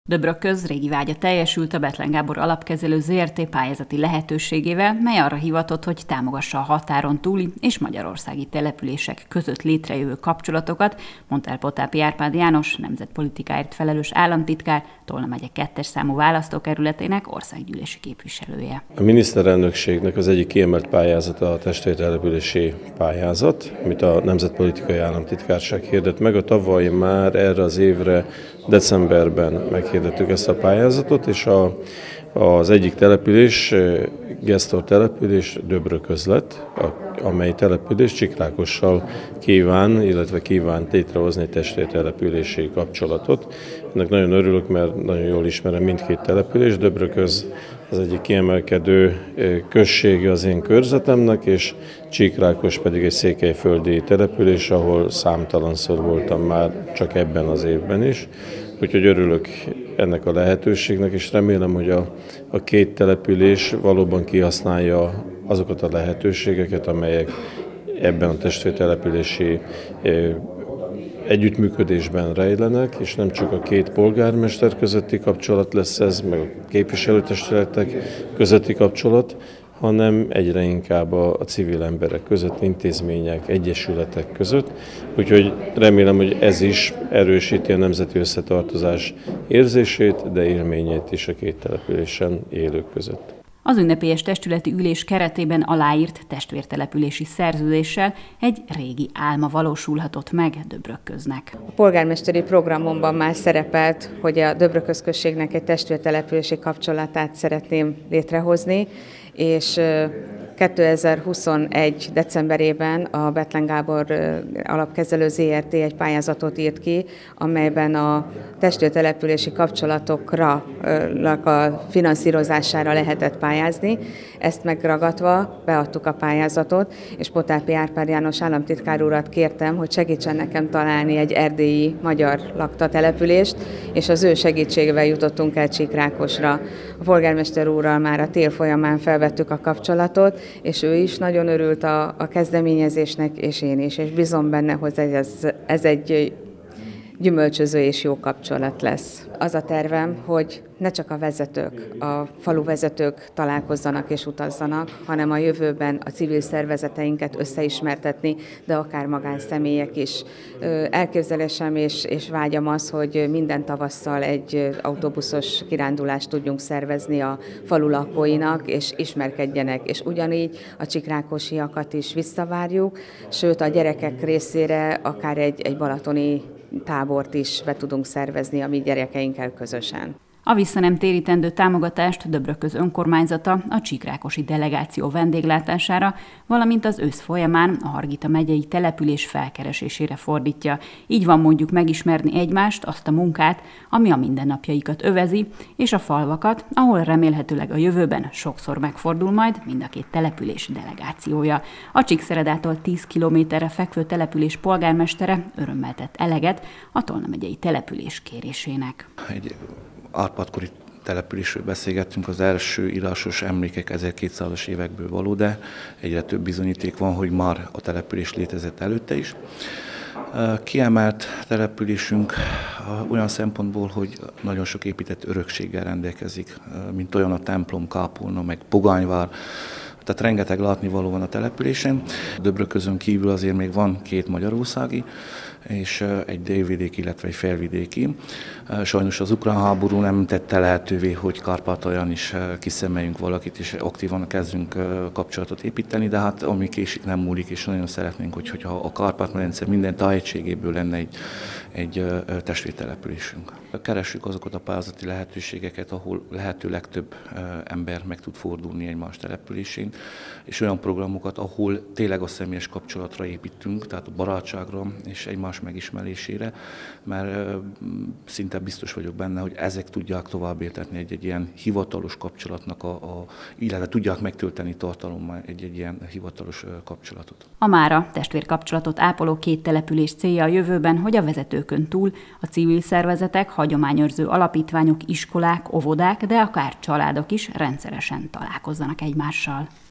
Döbrököz régi vágya teljesült a Bethlen Gábor Alapkezelő Zrt. Pályázati lehetőségével, mely arra hivatott, hogy támogassa a határon túli és magyarországi települések között létrejövő kapcsolatokat, mondta el Potápi Árpád János, nemzetpolitikáért felelős államtitkár, Tolna megye 2. számú választókerületének országgyűlési képviselője. A miniszterelnökségnek az egyik kiemelt pályázata a testvértelepülési pályázat, amit a Nemzetpolitikai Államtitkárság hirdet meg. A tavaly már erre az évre decemberben meghirdettük ezt a pályázatot, és az egyik település, Gestor település Döbrököz lett, amely település Csikrákossal kívánt létrehozni egy testvértelepülési kapcsolatot. Ennek nagyon örülök, mert nagyon jól ismerem mindkét település. Döbrököz az egyik kiemelkedő községe az én körzetemnek, és Csíkrákos pedig egy székelyföldi település, ahol számtalanszor voltam már csak ebben az évben is. Úgyhogy örülök ennek a lehetőségnek, és remélem, hogy a két település valóban kihasználja azokat a lehetőségeket, amelyek ebben a testvértelepülési együttműködésben rejlenek, és nem csak a két polgármester közötti kapcsolat lesz ez, meg a képviselőtestületek közötti kapcsolat, hanem egyre inkább a civil emberek között, intézmények, egyesületek között. Úgyhogy remélem, hogy ez is erősíti a nemzeti összetartozás érzését, de élményét is a két településen élők között. Az ünnepélyes testületi ülés keretében aláírt testvértelepülési szerződéssel egy régi álma valósulhatott meg Döbrököznek. A polgármesteri programomban már szerepelt, hogy a Döbrököz községnek egy testvértelepülési kapcsolatát szeretném létrehozni, és 2021. decemberében a Bethlen Gábor Alapkezelő Zrt. Egy pályázatot írt ki, amelyben a testvértelepülési kapcsolatokra a finanszírozására lehetett pályázni. Ezt megragadva beadtuk a pályázatot, és Potápi Árpád János államtitkár urat kértem, hogy segítsen nekem találni egy erdélyi magyar lakta települést, és az ő segítségével jutottunk el Csíkrákosra. A polgármester úrral már a tél folyamán felvettük a kapcsolatot, és ő is nagyon örült a kezdeményezésnek, és én is, és bízom benne, hogy ez egy gyümölcsöző és jó kapcsolat lesz. Az a tervem, hogy ne csak a vezetők, a faluvezetők találkozzanak és utazzanak, hanem a jövőben a civil szervezeteinket összeismertetni, de akár magánszemélyek is. Elképzelésem és vágyam az, hogy minden tavasszal egy autóbuszos kirándulást tudjunk szervezni a falu lakóinak, és ismerkedjenek. És ugyanígy a csikrákosiakat is visszavárjuk, sőt a gyerekek részére akár egy balatoni tábort is be tudunk szervezni a mi gyerekeinkkel közösen. A visszanemtérítendő támogatást Döbrököz önkormányzata a csíkrákosi delegáció vendéglátására, valamint az ősz folyamán a Hargita megyei település felkeresésére fordítja. Így van mondjuk megismerni egymást, azt a munkát, ami a mindennapjaikat övezi, és a falvakat, ahol remélhetőleg a jövőben sokszor megfordul majd mind a két település delegációja. A Csíkszeredától 10 kilométerre fekvő település polgármestere örömmel tett eleget a Tolna megyei település kérésének. Árpád-kori településről beszélgettünk, az első írásos emlékek 1200-as évekből való, de egyre több bizonyíték van, hogy már a település létezett előtte is. Kiemelt településünk olyan szempontból, hogy nagyon sok épített örökséggel rendelkezik, mint olyan a templom, kápolna, meg Pogányvár, tehát rengeteg látnivaló van a településen. Döbröközön kívül azért még van 2 magyarországi, és egy délvidéki, illetve egy felvidéki. Sajnos az ukrán háború nem tette lehetővé, hogy Kárpátalján is kiszemeljünk valakit, és aktívan kezdünk kapcsolatot építeni, de hát ami késik nem múlik, és nagyon szeretnénk, hogyha a Kárpát-medence minden tájegységéből lenne egy testvértelepülésünk. Keressük azokat a pályázati lehetőségeket, ahol lehető legtöbb ember meg tud fordulni egymás településén, és olyan programokat, ahol tényleg a személyes kapcsolatra építünk, tehát a barátságra és egymás megismerésére, mert szinte biztos vagyok benne, hogy ezek tudják tovább éltetni egy ilyen hivatalos kapcsolatnak, illetve tudják megtölteni tartalommal egy ilyen hivatalos kapcsolatot. A mára testvérkapcsolatot ápoló 2 település célja a jövőben, hogy a vezetőkön túl a civil szervezetek, hagyományőrző alapítványok, iskolák, óvodák, de akár családok is rendszeresen találkozzanak egymással.